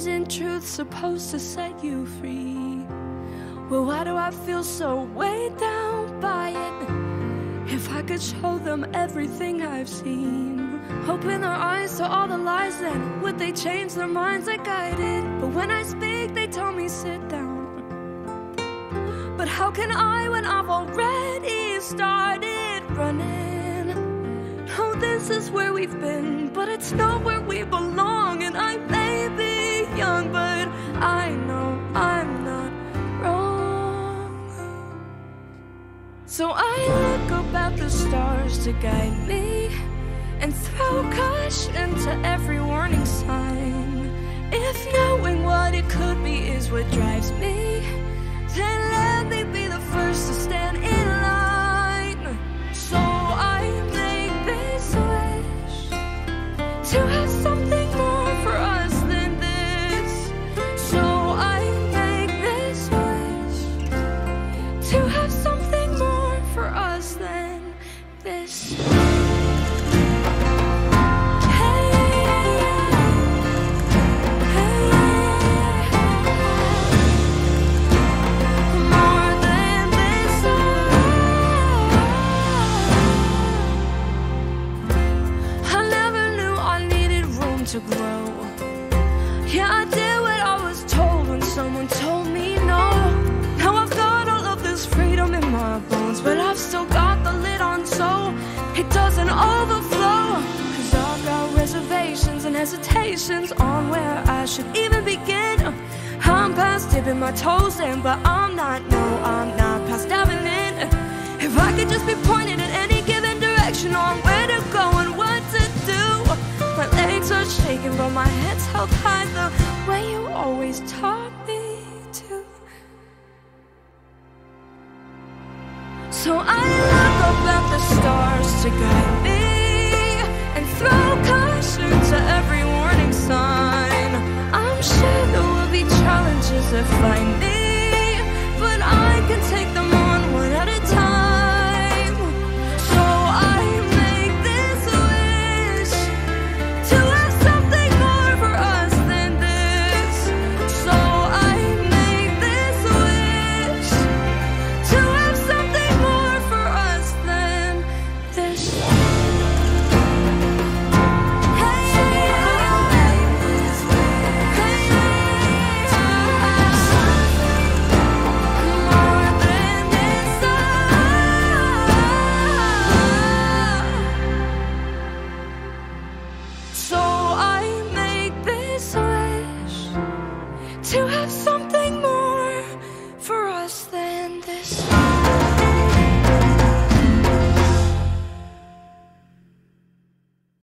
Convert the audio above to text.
isn't truth supposed to set you free? Well, why do I feel so weighed down by it? If I could show them everything I've seen, open their eyes to all the lies, then would they change their minds like I did? But when I speak, they tell me sit down. But how can I when I've already started running? No, this is where we've been, but it's not where we belong. And I may be young, but I know I'm not wrong. So I look up at the stars to guide me and throw caution to every warning sign. If knowing what it could be is what drives me, then let me be the first to stand in line. So I make this wish to have something more for us than this. So I make this wish to have something more for us than this. To grow. Yeah, I did what I was told when someone told me no. Now I've got all of this freedom in my bones, but I've still got the lid on so it doesn't overflow. Cause I've got reservations and hesitations on where I should even begin. I'm past dipping my toes in, but I'm not past diving in. If I could just be pointed in any given direction on where to go and what to do. My legs are shaking, but my head's held high the way you always taught me to. So I look up at the stars to guide me and throw caution to every warning sign. I'm sure there will be challenges that find me, but I can take them on one at a time. To have